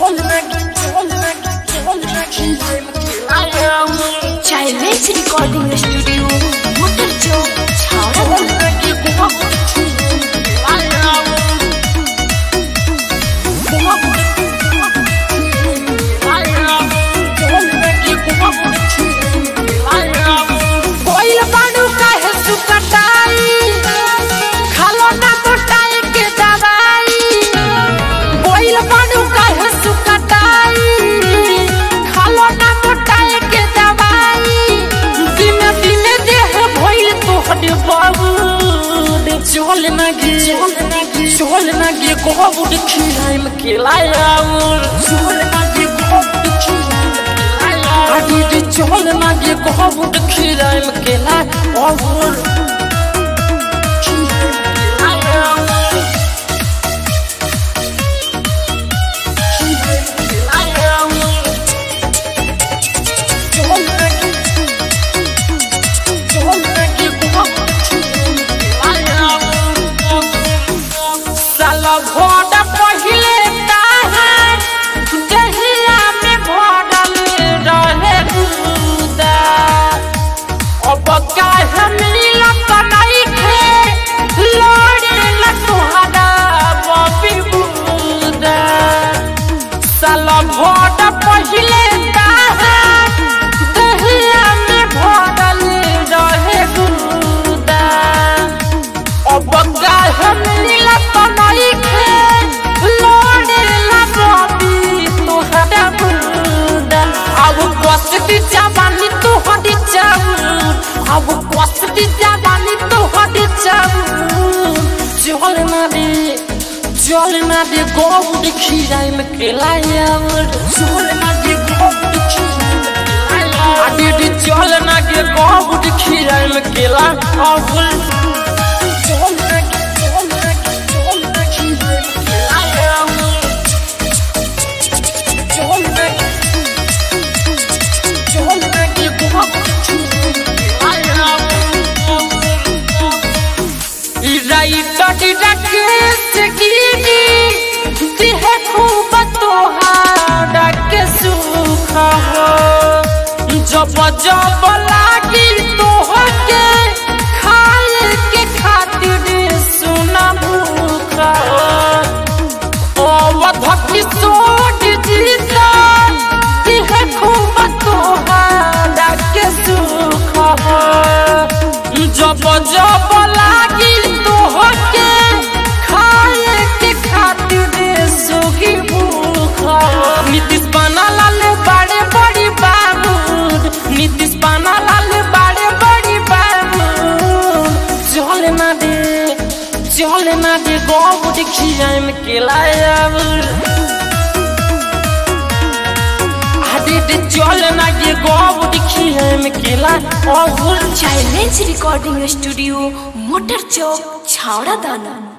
Children's recording studio, Motor Chowk, Chhara. चल ना गे कोबुड खिलाइम केलायाउर चल ना गे कोबुड खिलाइम आदि चल ना गे कोबुड खिलाइम केलायाउर भोड़ा पहिले ताहार दहिया में भरल रहे दूधा अब काहे मिलत नइखे लड़ेला तोहरा बबी बुदा साला भोड़ा पहिले ताहार दहिया में भरल रहे दूधा अब काहे मिलत अब क्वास्टी जवानी तो हटे चल ना दे गोबुड खिलाइम केलायाउर चल ना दे गोबुड खिलाइम आदि चल ना दे गोबुड खिलाइम केलायाउर जब जब लागी तोहके खाए के खातिर सुना भूखा अवध किशोर जीता दिहे खूब तोहरा के सुखा जब जब लागी तोहके खाए के खातिर सुखी भूखा नीतीश बना लाले बड़े बड़ी बाबूद नीतीश बना लाले बड़े बड़ी बाबूद चल ना दे गोबुड खिलाइम केलायाउर आदि चल ना दे गोबुड खिलाइम केलायाउर Children's recording studio, Motor Chowk, Chhara Dana.